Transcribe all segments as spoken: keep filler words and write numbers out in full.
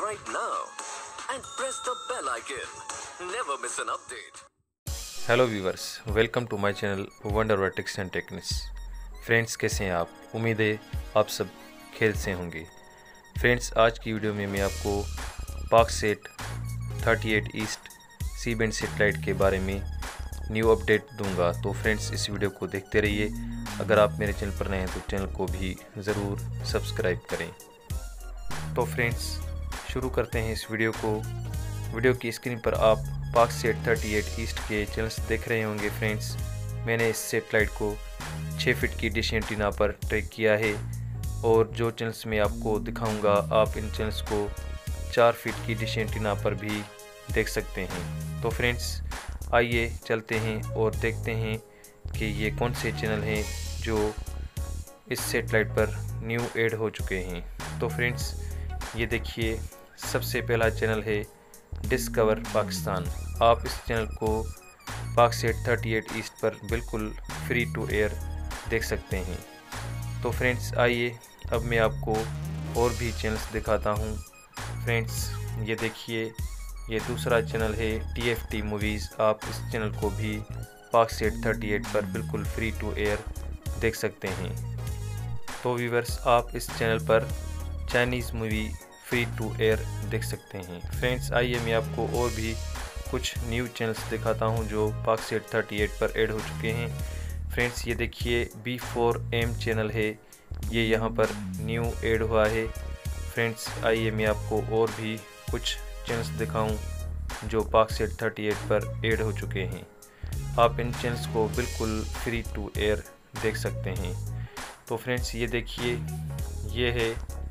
right now and press the bell icon. Never miss an update. Hello viewers, welcome to my channel wonder vertix and technics. Friends, कैसे हैं आप? उम्मीद है आप सब खेल से होंगे। फ्रेंड्स, आज की वीडियो में मैं आपको पाकसेट अड़तीस ईस्ट सी बैंड सेटेलाइट के बारे में न्यू अपडेट दूंगा। तो फ्रेंड्स, इस वीडियो को देखते रहिए। अगर आप मेरे चैनल पर नए हैं तो चैनल को भी ज़रूर सब्सक्राइब करें। तो फ्रेंड्स, शुरू करते हैं इस वीडियो को। वीडियो की स्क्रीन पर आप पाकसेट अड़तीस ईस्ट के चैनल्स देख रहे होंगे। फ्रेंड्स, मैंने इस सेटेलाइट को छः फीट की डिश एंटीना पर ट्रैक किया है और जो चैनल्स मैं आपको दिखाऊंगा आप इन चैनल्स को चार फीट की डिश एंटीना पर भी देख सकते हैं। तो फ्रेंड्स, आइए चलते हैं और देखते हैं कि ये कौन से चैनल हैं जो इस सेटेलाइट पर न्यू ऐड हो चुके हैं। तो फ्रेंड्स, ये देखिए, सबसे पहला चैनल है डिस्कवर पाकिस्तान। आप इस चैनल को पाकसेट अड़तीस ईस्ट पर बिल्कुल फ्री टू एयर देख सकते हैं। तो फ्रेंड्स, आइए अब मैं आपको और भी चैनल्स दिखाता हूँ। फ्रेंड्स, ये देखिए, ये दूसरा चैनल है टी एफ टी मूवीज़। आप इस चैनल को भी पाकसेट अड़तीस पर बिल्कुल फ्री टू एयर देख सकते हैं। तो व्यूवर्स, आप इस चैनल पर Chinese movie free to air देख सकते हैं। फ्रेंड्स, आइए मैं आपको और भी कुछ न्यू चैनल्स दिखाता हूं जो पाकसेट अड़तीस पर ऐड हो चुके हैं। फ्रेंड्स, ये देखिए, बी फोर एम चैनल है, ये यहां पर न्यू ऐड हुआ है। फ्रेंड्स, आइए मैं आपको और भी कुछ चैनल्स दिखाऊं जो पाकसेट अड़तीस पर ऐड हो चुके हैं। आप इन चैनल्स को बिल्कुल फ्री टू एयर देख सकते हैं। तो फ्रेंड्स, ये देखिए, ये है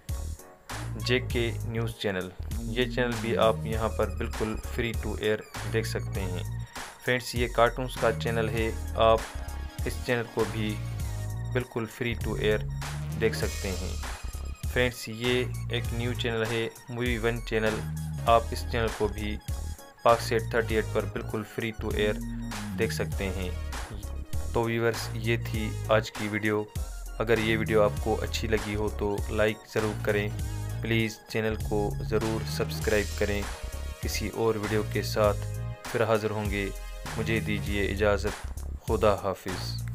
जेके न्यूज़ चैनल। ये चैनल भी आप यहाँ पर बिल्कुल फ्री टू एयर देख सकते हैं। फ्रेंड्स, ये कार्टून्स का चैनल है, आप इस चैनल को भी बिल्कुल फ्री टू एयर देख सकते हैं। फ्रेंड्स, ये एक न्यू चैनल है मूवी वन चैनल। आप इस चैनल को भी पाकसेट अड़तीस पर बिल्कुल फ्री टू एयर देख सकते हैं। तो व्यूअर्स, ये थी आज की वीडियो। अगर ये वीडियो आपको अच्छी लगी हो तो लाइक ज़रूर करें। प्लीज़ चैनल को ज़रूर सब्सक्राइब करें। किसी और वीडियो के साथ फिर हाज़िर होंगे। मुझे दीजिए इजाज़त। खुदा हाफिज़।